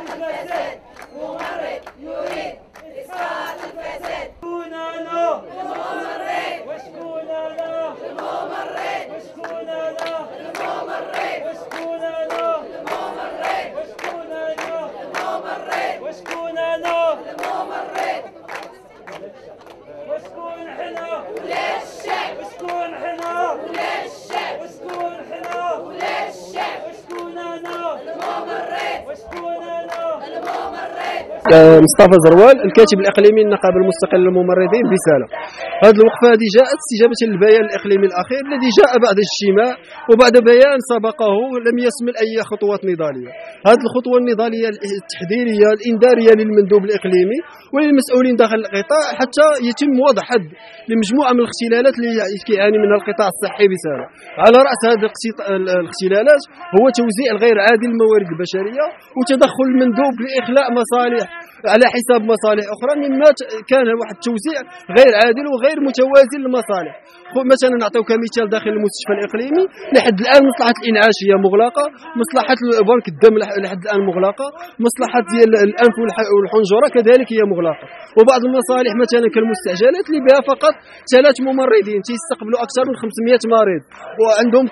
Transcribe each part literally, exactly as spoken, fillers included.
الفساد، ممرض يريد إسقاط الفساد. شكون أنا؟ الممرض. وشكون أنا؟ الممرض. وشكون أنا؟ الممرض. وشكون أنا؟ الممرض. وشكون أنا؟ الممرض. وشكون أنا؟ الممرض. وشكون حنا؟ ولا الشعب. وشكون حنا؟ ولا الشعب. وشكون حنا؟ ولا الشعب. وشكون أنا؟ الممرض. وشكون أنا؟ الممرض. مصطفى زروال، الكاتب الاقليمي للنقابه المستقله للممرضين بساله. هذه الوقفه هذه جاءت استجابه للبيان الاقليمي الاخير الذي جاء بعد اجتماع وبعد بيان سبقه لم يشمل اي خطوات نضاليه. هذه الخطوه النضاليه التحذيريه الانذاريه للمندوب الاقليمي وللمسؤولين داخل القطاع حتى يتم وضع حد لمجموعه من الاختلالات اللي كيعاني منها القطاع الصحي بساله. على راس هذه الاختلالات هو توزيع الغير عادل للموارد البشريه وتدخل المندوب لاخلاء مصالح على حساب مصالح اخرى، مما كان واحد التوزيع غير عادل وغير متوازن للمصالح. مثلا نعطيو كمثال داخل المستشفى الاقليمي لحد الان مصلحه الانعاش هي مغلقه، مصلحه بنك الدم لحد الان مغلقه، مصلحه ديال الانف والحنجره كذلك هي مغلقه، وبعض المصالح مثلا كالمستعجلات اللي بها فقط ثلاث ممرضين تيستقبلوا اكثر من خمسمائة مريض وعندهم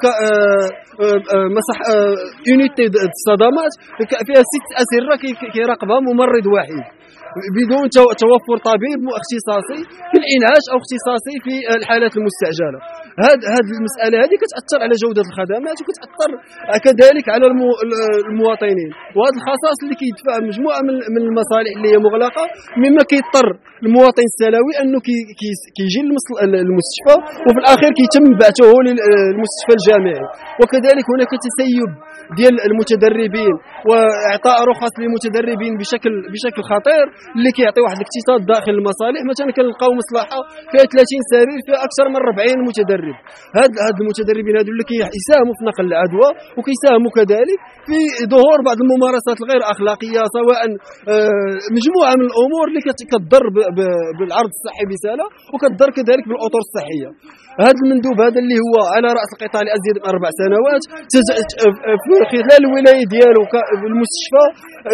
مصح يونيتي الصدمات فيها ست اسره كيراقبها ممرض واحد بدون توفر طبيب اختصاصي في الانعاش او اختصاصي في الحالات المستعجله. هذه هذه المساله هذه كتاثر على جوده الخدمات وكتاثر كذلك على المواطنين، وهذا الخصاص اللي كيدفع مجموعه من المصالح اللي هي مغلقه، مما كيضطر المواطن السلوي انه كيجي للمستشفى وفي الاخير كيتم بعثه للمستشفى الجامعي. وكذلك هناك تسيب ديال المتدربين واعطاء رخص للمتدربين بشكل بشكل خطير اللي كيعطي واحد الاقتصاد داخل المصالح. مثلا كنلقاو مصلحه فيها ثلاثين سرير فيها اكثر من أربعين متدرب. هاد هاد المتدربين هادو اللي كيساهموا في نقل العدوى وكيساهموا كذلك في ظهور بعض الممارسات الغير اخلاقيه، سواء مجموعه من الامور اللي كتضر بالعرض الصحي بساله وكتضر كذلك بالاطر الصحيه. هذا المندوب هذا اللي هو على راس القطاع لازيد من اربع سنوات في خلال الولايه ديالو المستشفى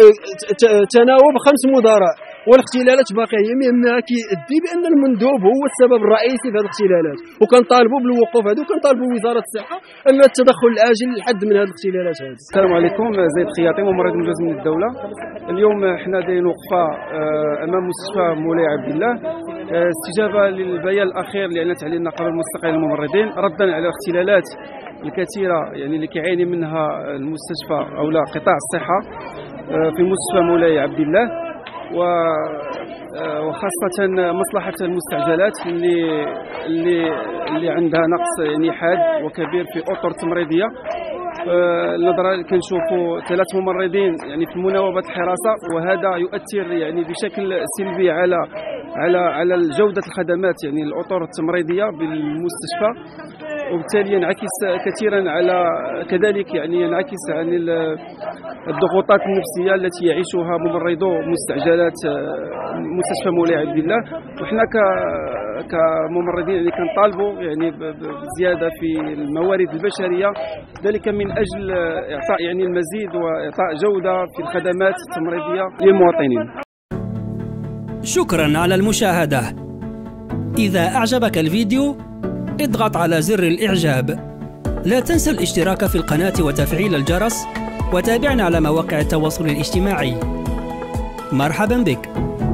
تناوب خمس مدراء والاختلالات باقيه هي، مما كيؤدي بان المندوب هو السبب الرئيسي في هذه الاختلالات، وكنطالبوا بالوقوف هذا وكنطالبوا وزاره الصحه ان التدخل العاجل للحد من هذه الاختلالات هذه. السلام عليكم، زيد خياطي ممرض مجاز من الدوله. اليوم حنا دايرين وقفه امام مستشفى مولاي عبد الله استجابه للبيان الاخير اللي اعلنت عليه النقابه المستقله للممرضين ردا على الاختلالات الكثيره يعني اللي كيعاني منها المستشفى او لا قطاع الصحه في مستشفى مولاي عبد الله، وخاصه مصلحه المستعجلات اللي اللي اللي عندها نقص يعني حاد وكبير في اطر تمريضيه. النظرة كنشوفوا ثلاث ممرضين يعني في مناوبة الحراسة، وهذا يؤثر يعني بشكل سلبي على على على جودة الخدمات يعني الأطر التمريضية بالمستشفى، وبالتالي ينعكس كثيرا على كذلك يعني ينعكس عن الضغوطات النفسية التي يعيشها ممرضو مستعجلات مستشفى مولاي عبد الله. وحنا كممرضين يعني كنطالبوا يعني بزيادة في الموارد البشرية، ذلك من أجل إعطاء يعني المزيد وإعطاء جودة في الخدمات التمريضية للمواطنين. شكرا على المشاهدة. إذا أعجبك الفيديو اضغط على زر الإعجاب. لا تنسى الاشتراك في القناة وتفعيل الجرس، وتابعنا على مواقع التواصل الاجتماعي. مرحبا بك.